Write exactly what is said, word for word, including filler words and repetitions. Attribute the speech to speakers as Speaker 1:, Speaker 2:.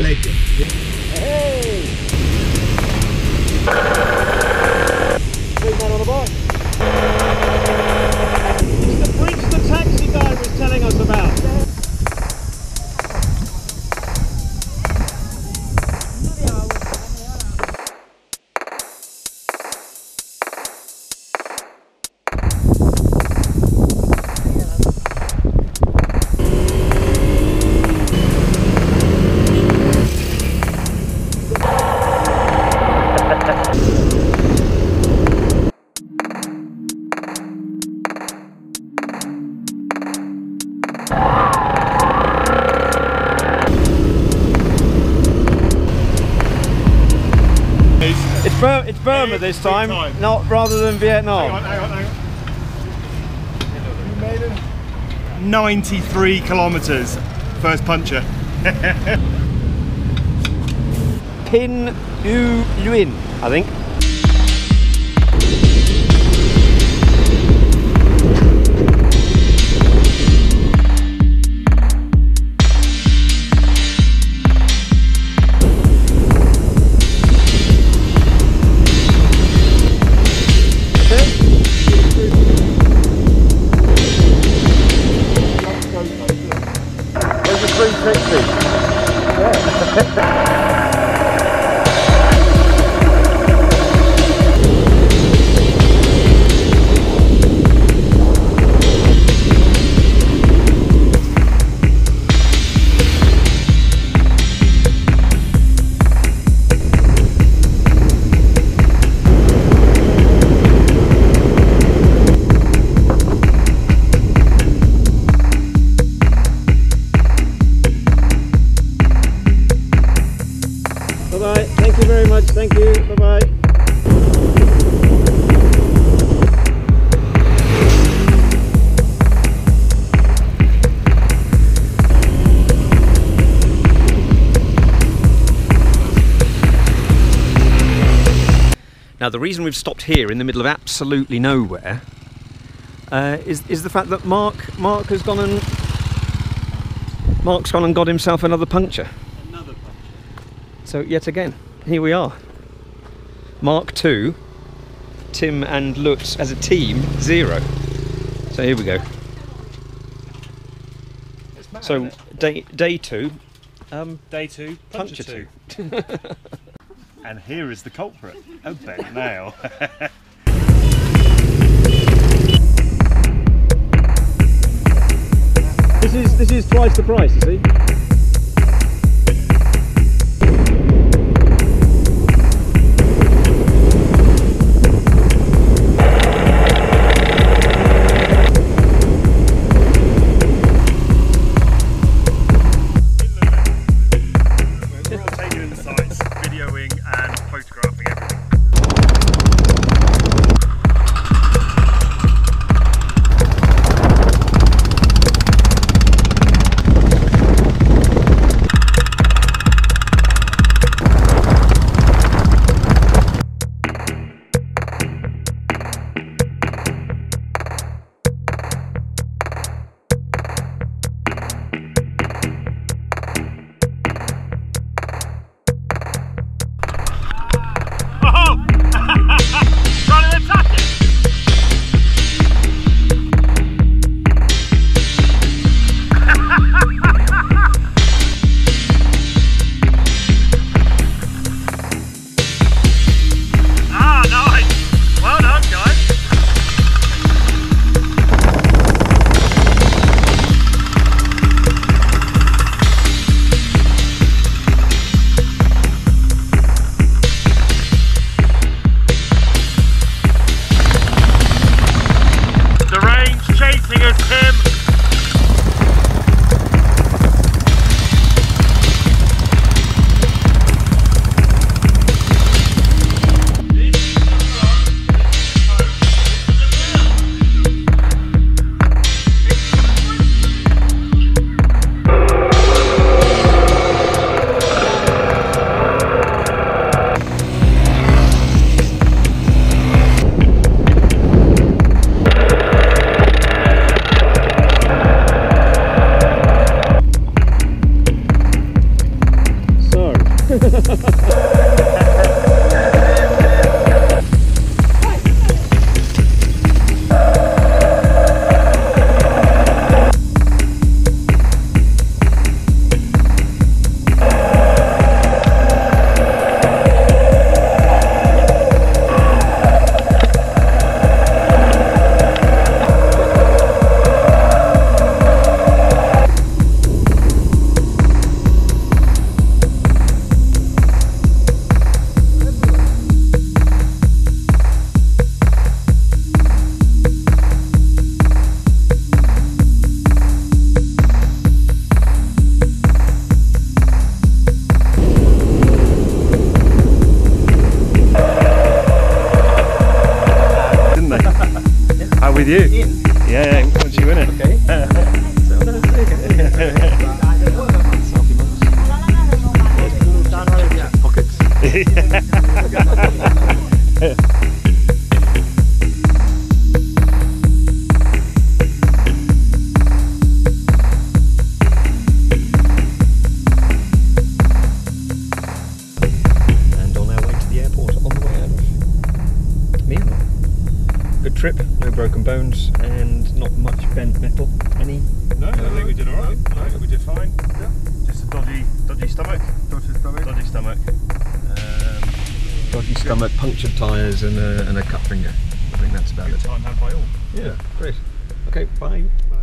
Speaker 1: legend.
Speaker 2: Hey! Big man on a bike. It's the bridge the taxi guy was telling us about. It's, Bur it's Burma this time, time, not rather than Vietnam.
Speaker 3: Hang on, hang on, hang on. You made it. ninety-three kilometres, first puncher.
Speaker 2: Pin U Luin, I think. Bye-bye. Thank you very much. Thank you. Bye-bye. Now the reason we've stopped here in the middle of absolutely nowhere uh, is, is the fact that Mark Mark has gone and Mark's gone and got himself another puncture. Another puncture. So yet again, here we are. Mark two, Tim and Lutz as a team, zero. So here we go.
Speaker 3: Mad,
Speaker 2: so day day two, um,
Speaker 3: day two, puncture,
Speaker 2: puncture
Speaker 3: two.
Speaker 2: two.
Speaker 3: And here is the culprit, a bent nail.
Speaker 2: This is this is twice the price, you see.
Speaker 3: We're all taking in the sights, videoing and photographing everything. with you.
Speaker 2: In?
Speaker 3: Yeah, yeah, once you win it.
Speaker 2: Okay. So, no, there you go. Pockets. And on our way to the airport on the way out of Myanmar. Good trip, no broken bones, and not much bent metal. Any?
Speaker 3: No, I think we did alright. I think we did fine. Yeah. Just a dodgy, dodgy stomach. Dodgy stomach. Dodgy stomach. Um,
Speaker 2: Dodgy stomach, punctured tyres, and a, and a cut finger. I think that's about
Speaker 3: good
Speaker 2: it.
Speaker 3: time had by all.
Speaker 2: Yeah, great. Okay, bye.